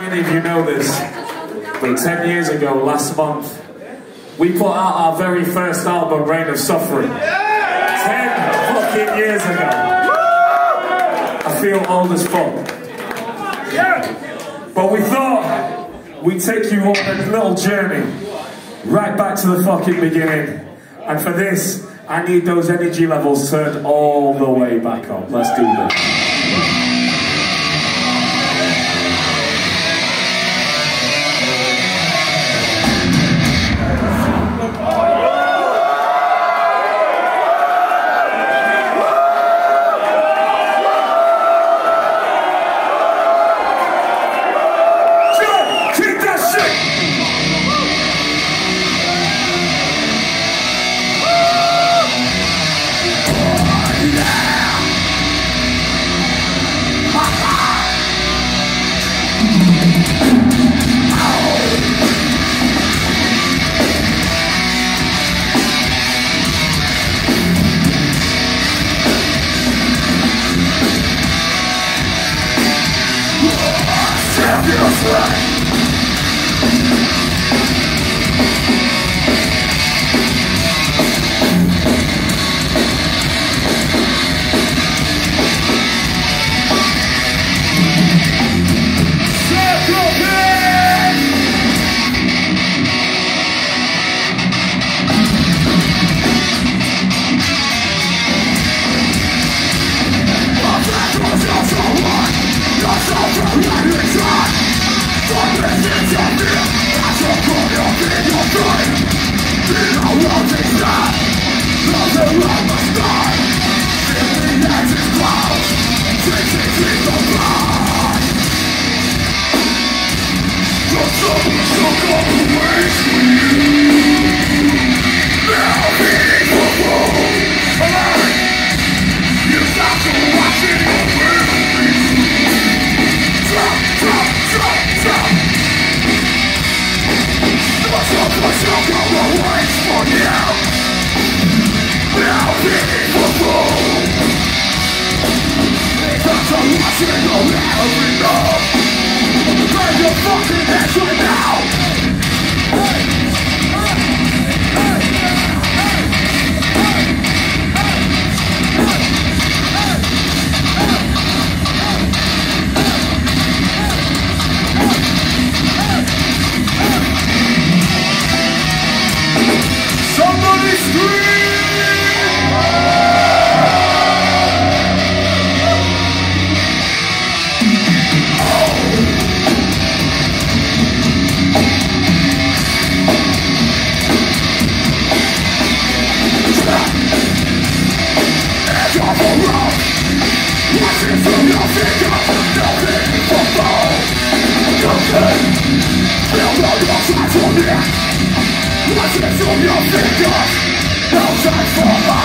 many of you know this, but 10 years ago, last month, we put out our very first album, Reign of Suffering. 10 fucking years ago. I feel old as fuck. But we thought we'd take you on a little journey, right back to the fucking beginning. And for this, I need those energy levels turned all the way back up. Let's do this. Watch it from your fingers. No time for